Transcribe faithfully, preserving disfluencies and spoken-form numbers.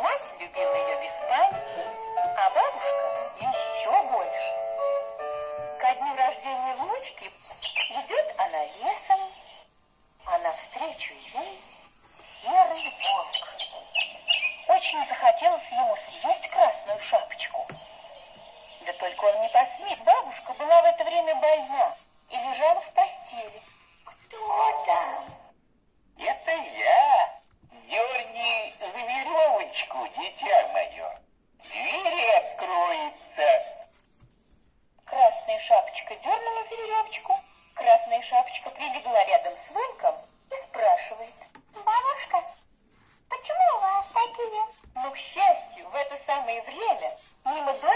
мать любила ее беспамятно, а бабушка еще больше. Ко дню рождения внучки идет она лесом, а навстречу ей серый волк. Очень захотелось ему съесть красную шапочку. Да только он не посмел. Бабушка была в это время больна и лежала в постели. Кто там? Это я. Дерни за веревочку, дитя мое. Двери откроются. Красная шапочка дернула за веревочку. Красная шапочка прилегла рядом с волком и спрашивает: бабушка, почему у вас такие? Но, к счастью, в это самое время мимо дома